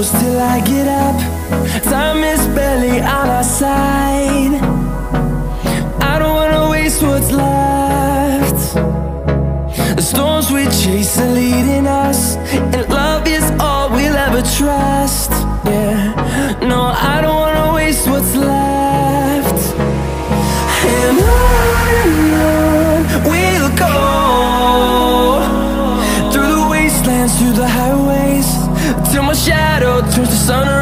close till I get up. Time is barely on our side. I don't wanna waste what's left. The storms we chase are leading us, and love is all we'll ever trust. Yeah, no, I don't wanna waste what's left. And on we'll go, through the wastelands, through the highways, till my shadow turns to sun